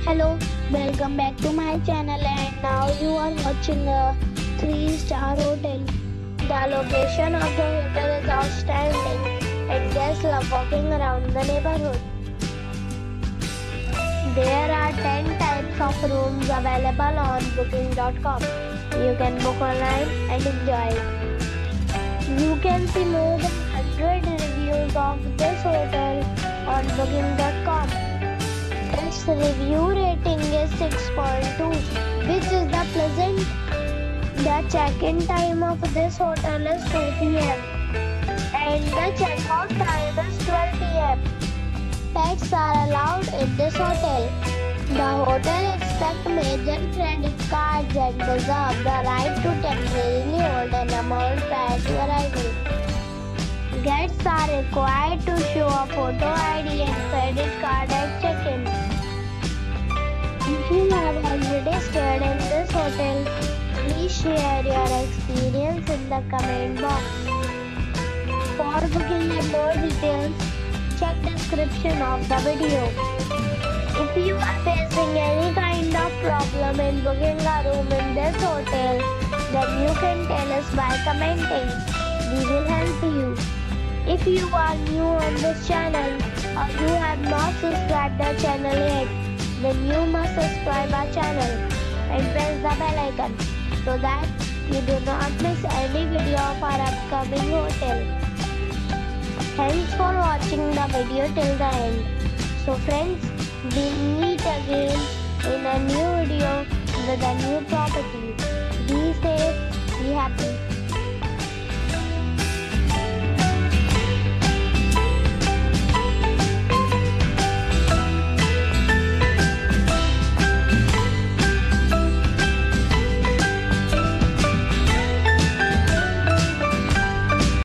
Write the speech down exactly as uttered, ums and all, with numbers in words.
Hello, welcome back to my channel, and now you are watching a three star hotel. The location of the hotel is outstanding and guests love walking around the neighborhood. There are ten types of rooms available on booking dot com. You can book online and enjoy it. You can see more than one hundred reviews of this hotel on booking dot com. Its review rating is six point two, which is the pleasant. The check-in time of this hotel is two p m and the check-out time is twelve p m Pets are allowed in this hotel. The hotel accepts major credit cards and reserves the right to temporarily hold an amount prior to arrival. Guests are required to show a photo I D and credit card at check-in. If you have already stayed in this hotel, please share your experience in the comment box. For booking and more details, check description of the video. If you are facing any kind of problem in booking a room in this hotel, then you can tell us by commenting. We will help you. If you are new on this channel or you have not subscribed our channel yet, then you must subscribe our channel and press the bell icon so that you do not miss any video of our upcoming hotel. Thanks for watching the video till the end. So friends, we meet again in a new video with a new property. Be safe, be happy.